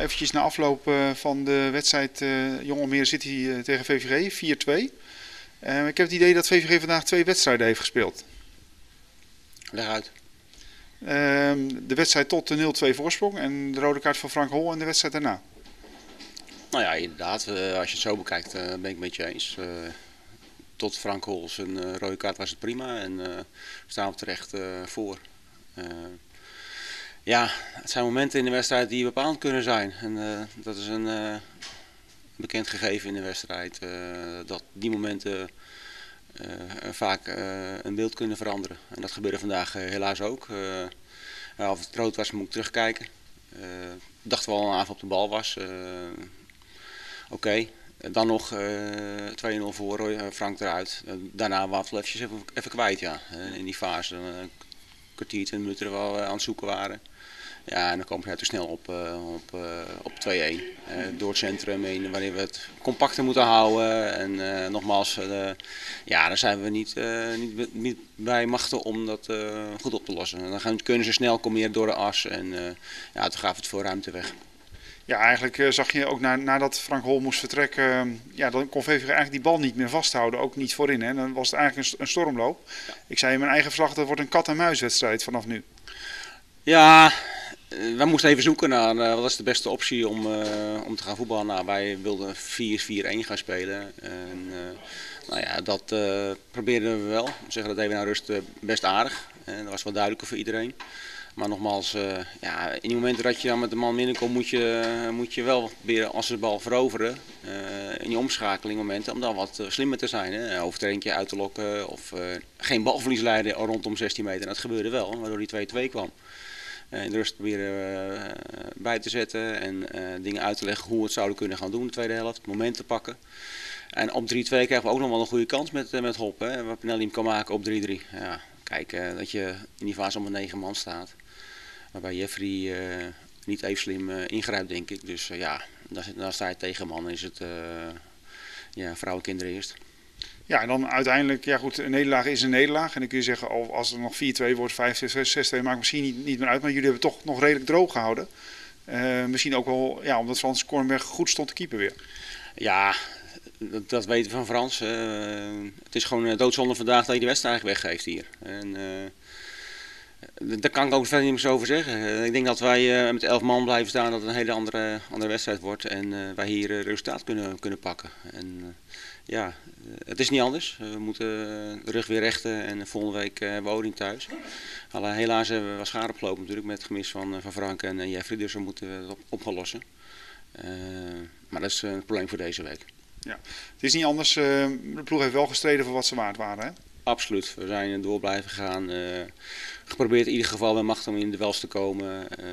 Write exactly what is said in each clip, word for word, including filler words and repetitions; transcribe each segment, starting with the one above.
eventjes na afloop uh, van de wedstrijd uh, Jong Almere City uh, tegen V V G, vier twee. Uh, ik heb het idee dat V V G vandaag twee wedstrijden heeft gespeeld. Leg uit. Uh, de wedstrijd tot de nul twee voorsprong en de rode kaart van Frank Hol en de wedstrijd daarna. Nou ja, inderdaad. Uh, als je het zo bekijkt, uh, ben ik het met je eens. Uh, tot Frank Hol zijn uh, rode kaart was het prima en uh, staan we terecht uh, voor. Uh, Ja, het zijn momenten in de wedstrijd die bepalend kunnen zijn. En uh, dat is een uh, bekend gegeven in de wedstrijd. Uh, dat die momenten uh, vaak uh, een beeld kunnen veranderen. En dat gebeurde vandaag uh, helaas ook. Uh, ja, of het rood was, moet ik terugkijken. Uh, dachten we al een aanval op de bal was. Uh, Oké, okay. Dan nog uh, twee nul voor, uh, Frank eruit. Uh, daarna waren we wel eventjes even, even kwijt, ja. Uh, in die fase. Uh, een kwartier, twintig minuten er wel uh, aan het zoeken waren. Ja, en dan kom je te snel op, uh, op, uh, op twee-een. Uh, door het centrum heen, waarin we het compacter moeten houden. En uh, nogmaals, uh, ja, daar zijn we niet, uh, niet, niet bij machten om dat uh, goed op te lossen. En dan gaan, kunnen ze snel komen door de as en uh, ja, toen gaf het veel ruimte weg. Ja, eigenlijk uh, zag je ook na, nadat Frank Hol moest vertrekken, uh, ja, dan kon V V G eigenlijk die bal niet meer vasthouden, ook niet voorin. Hè? Dan was het eigenlijk een, een stormloop. Ja. Ik zei in mijn eigen verslag, dat wordt een kat-en-muiswedstrijd vanaf nu. Ja, wij moesten even zoeken naar uh, wat is de beste optie om, uh, om te gaan voetballen. Nou, wij wilden vier vier-een gaan spelen. En, uh, nou ja, dat uh, probeerden we wel. Zeggen, dat deden we naar rust uh, best aardig. En dat was wel duidelijker voor iedereen. Maar nogmaals, uh, ja, in die momenten dat je dan met de man binnenkomt, moet je, uh, moet je wel proberen als ze de bal veroveren. Uh, in die omschakeling momenten, om dan wat uh, slimmer te zijn. Hè? Overtreding uit te lokken of uh, geen balverlies leiden rondom zestien meter. En dat gebeurde wel, waardoor die twee-twee kwam. In de rust proberen uh, bij te zetten en uh, dingen uit te leggen hoe we het zouden kunnen gaan doen in de tweede helft, het moment te pakken. En op drie-twee krijgen we ook nog wel een goede kans met, uh, met Hop, hè, waar Pinelli hem kan maken op drie-drie. Ja, kijk, uh, dat je in die fase al met negen man staat, waarbij Jeffrey uh, niet even slim uh, ingrijpt, denk ik. Dus uh, ja, daar, daar sta je tegen man, is het uh, ja, vrouwen en kinderen eerst. Ja, en dan uiteindelijk, ja goed, een nederlaag is een nederlaag. En dan kun je zeggen, als er nog vier-twee wordt, vijf-zes, zes-twee, maakt misschien niet, niet meer uit. Maar jullie hebben het toch nog redelijk droog gehouden. Uh, misschien ook wel, ja, omdat Frans Kornberg goed stond te keeper weer. Ja, dat, dat weten we van Frans. Uh, het is gewoon doodzonde vandaag dat je de wedstrijd eigenlijk weggeeft hier. En, uh, daar kan ik ook verder niet meer zo over zeggen. Uh, ik denk dat wij uh, met elf man blijven staan, dat het een hele andere, andere wedstrijd wordt. En uh, wij hier uh, resultaat kunnen, kunnen pakken. En, uh, Ja, het is niet anders. We moeten de rug weer rechten en volgende week hebben we Odin thuis. Alleen helaas hebben we wat schade opgelopen natuurlijk met het gemis van, van Frank en Jeffrey, dus we moeten het op, op gaan lossen. Uh, maar dat is een probleem voor deze week. Ja, het is niet anders. Uh, de ploeg heeft wel gestreden voor wat ze waard waren, hè? Absoluut. We zijn door blijven gaan. Uh, geprobeerd in ieder geval bij macht om in de duels te komen. Uh,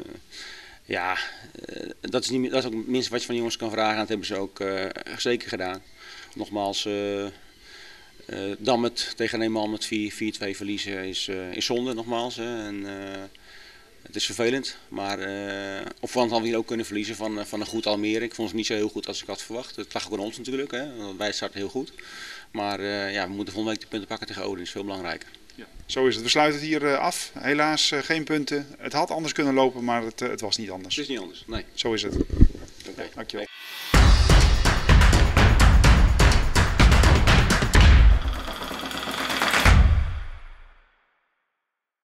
ja, uh, dat, is niet, dat is ook het minste wat je van de jongens kan vragen en dat hebben ze ook uh, zeker gedaan. Nogmaals, uh, uh, dan met, tegen een man met vier-twee verliezen is, uh, is zonde nogmaals. Hè. En, uh, het is vervelend, maar uh, op voorhand hadden we hier ook kunnen verliezen van, uh, van een goed Almere. Ik vond het niet zo heel goed als ik had verwacht. Het lag ook aan ons natuurlijk, hè, want wij starten heel goed. Maar uh, ja, we moeten volgende week de punten pakken tegen Odin, dat is veel belangrijker. Ja. Zo is het. We sluiten het hier uh, af. Helaas uh, geen punten. Het had anders kunnen lopen, maar het, uh, het was niet anders. Het is niet anders, nee. Zo is het. Okay. Dankjewel.